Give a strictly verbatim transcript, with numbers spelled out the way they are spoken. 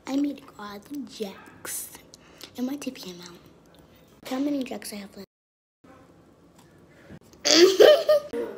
I made all the jacks. And my tip came out. How many jacks I have left?